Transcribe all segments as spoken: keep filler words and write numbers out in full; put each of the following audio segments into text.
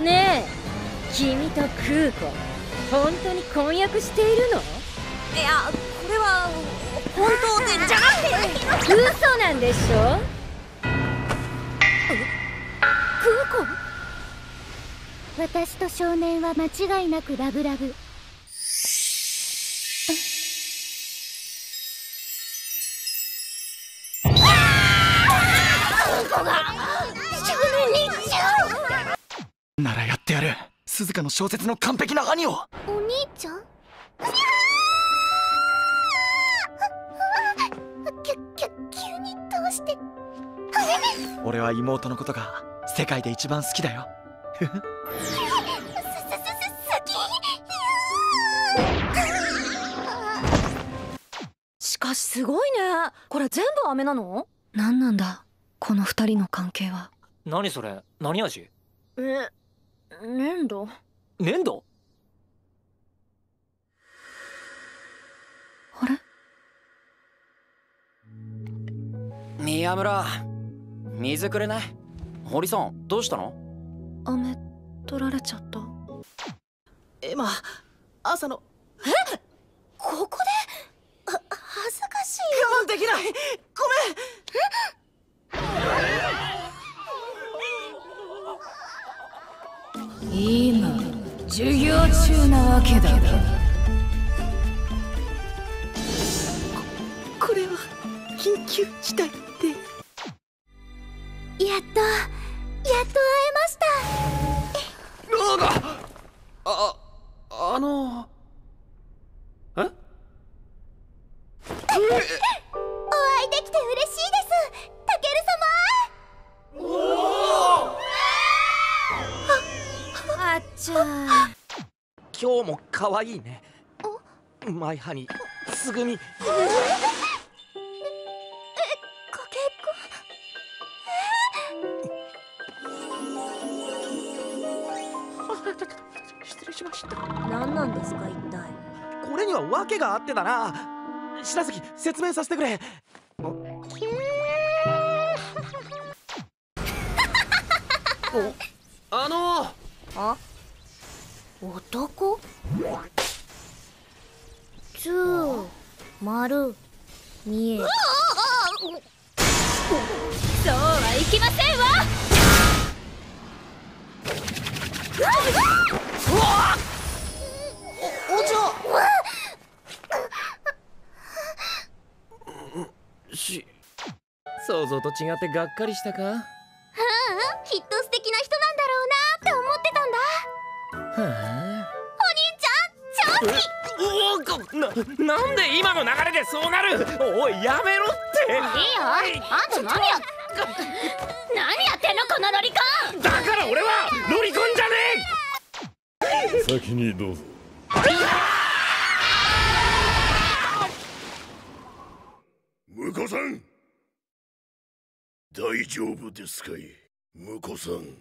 ねえ、君と空子、本当に婚約しているの？ いや、これは本当でじゃなくて嘘なんでしょ？ 空子？ 私と少年は間違いなくラブラブ。 ならやってやる。鈴鹿の小説の完璧な兄を。 お兄ちゃん？きゅきゅ急にどうして？ 俺は妹のことが世界で一番好きだよ。ふふ。 しかしすごいね。これ全部飴なの？ 何なんだこの二人の関係は。 何それ？何味？ え、粘土？ 粘土？ あれ？ 宮村、水くれない？堀さん、どうしたの？ 飴取られちゃった。 今朝の。え？ここで？は恥ずかしい。我慢できない。ごめん。 今授業中なわけだが、 ここれは緊急事態で。 やっとやっと会えました。 ローガああのえお会いできて嬉しいですタケル様。 あっちゃ今日も可愛いね。マイハニー、つぐみ。 え、かけっこ。 失礼しました。 何なんですか一体？ これには訳があってだな。白崎、説明させてくれ。あのあ、男？つー、丸、見え。 そうはいきませんわ。 お嬢し想像と違ってがっかりしたか？ はあ、きっと素敵な人なんだろうなって思ってたんだ。 はあ、 お兄ちゃん、超好き。 おな、なんで今の流れでそうなる？おい、やめろって。 いいよ、あんた何や何やってんのこのロリコン。 だから俺はロリコンじゃねえ。 先にどうぞ。婿さん、大丈夫ですかい？婿さん。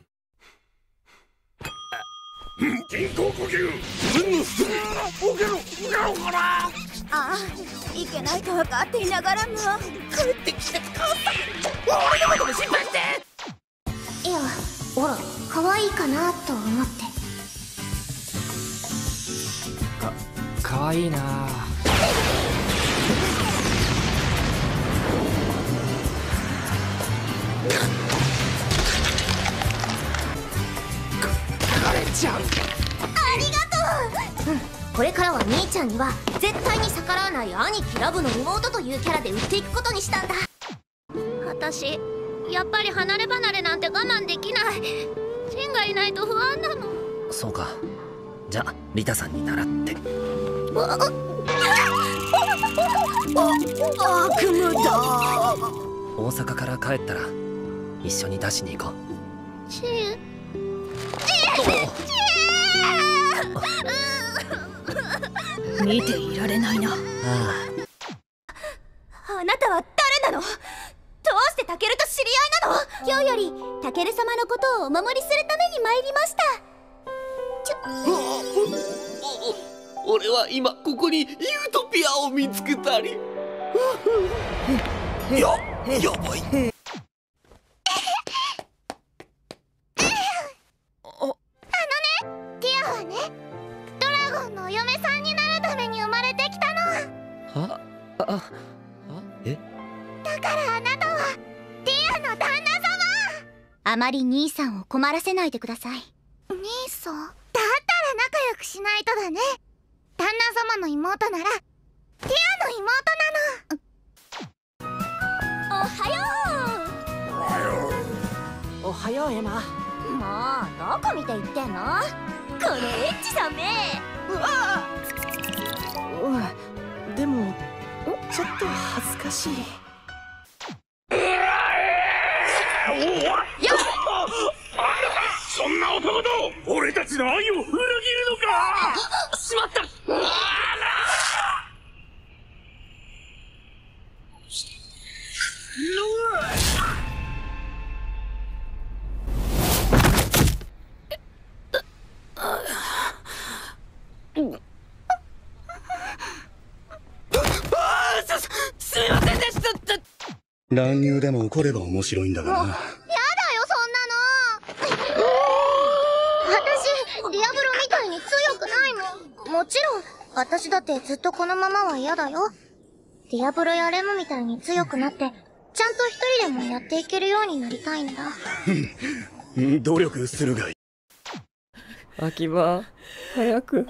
人工呼吸。ボケろ、ボケろから。 ああ、いけないと分かっていながらも。 帰ってきて母さん。俺のことも心配して。 いや、ほら、可愛いかなと思って。 か、可愛いな。ちゃん、ありがとう。うん、これからは兄ちゃんには絶対に逆らわない兄貴ラブの妹というキャラで売っていくことにしたんだ。私やっぱり離れ離れなんて我慢できない。シンがいないと不安なの。 そうか、じゃあリタさんに習って。 悪夢だ。 大阪から帰ったら一緒に出しに行こう。 シン、 見ていられないな。ああなたは誰なの？どうしてタケルと知り合いなの？今日よりタケル様のことをお守りするために参りました。ちょ俺は今ここにユートピアを見つけたり。や、やばい。 あさんのお嫁さんになるために生まれてきたの。 はああえだからあなたはティアの旦那様。あまり兄さんを困らせないでください。兄さんだったら仲良くしないとだね。旦那様の妹ならティアの妹なの。おはよう。おはようエマ。 もうどこ見て言ってんの、このエッチさめ。 うわうんでもちょっと恥ずかしい。 そんな男と俺たちの愛を裏切るのか。しまった。 すみませんでした。 乱入でも起これば面白いんだがな。 やだよそんなの。私ディアブロみたいに強くないもん。もちろん私だってずっとこのままは嫌だよ。ディアブロやレムみたいに強くなってちゃんと一人でもやっていけるようになりたいんだ。 努力するがいい。 秋葉早く。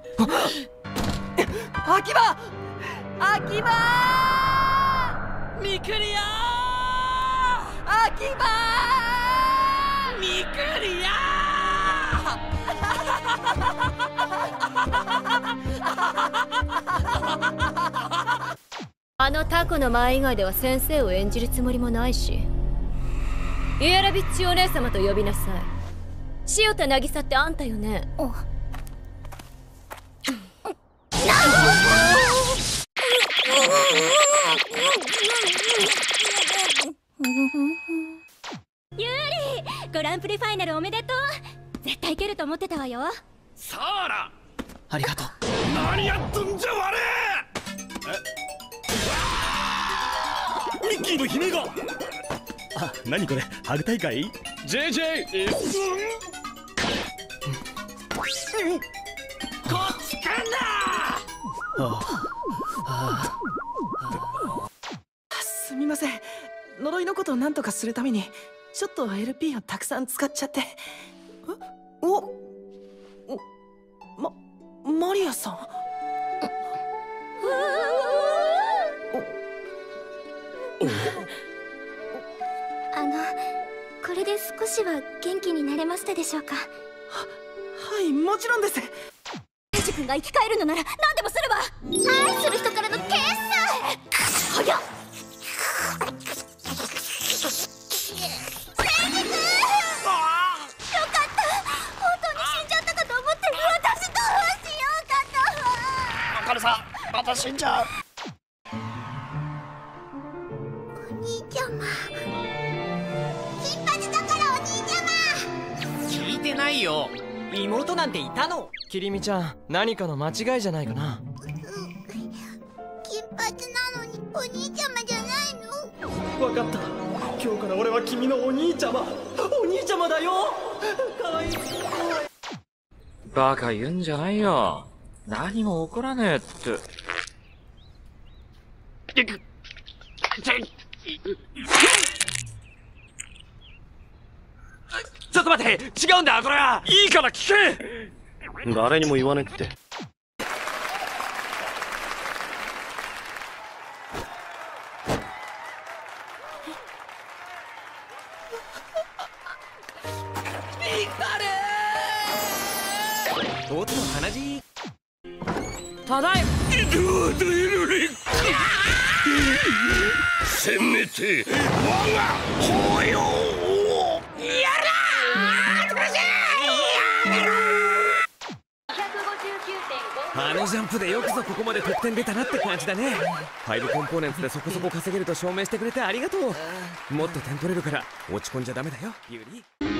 秋葉秋葉ミクリア秋葉ミクリアあのタコの前以外では先生を演じるつもりもないし、イエラビッチお姉様と呼びなさい。塩田渚ってあんたよね。ユーリ、グランプリファイナルおめでとう。絶対いけると思ってたわよ。 サーラ、 ありがとう。 何やっとんじゃわれ。えミッキーの姫が。 あ、何これ、ハグ大会ジェイジェイ 一寸。こっちかな。 すみません、呪いのことを何とかするためにちょっと エルピー をたくさん使っちゃって。えおおまマリアさん。 あのこれで少しは元気になれましたでしょうか。ははいもちろんです。 エジ君が生き返るのなら何でもするわ。愛する人からの決済。早っ。 また死んじゃう。 お兄ちゃま、金髪だからお兄ちゃま。 聞いてないよ。妹なんていたの。 キリミちゃん、何かの間違いじゃないかな。 金髪なのにお兄ちゃまじゃないの。 分かった。今日から俺は君のお兄ちゃま。お兄ちゃまだよ。かわいい。 バカ言うんじゃないよ。何も起こらねえって。 ちょっと待って、違うんだこれは。いいから聞け。 誰にも言わねえって。 おつの鼻血。 ただいせめて我が抱擁をやあのジャンプでよくぞここまで得点出たなって感じだね。ファイブコンポーネンツでそこそこ稼げると証明してくれてありがとう。もっと点取れるから落ち込んじゃダメだよユリ。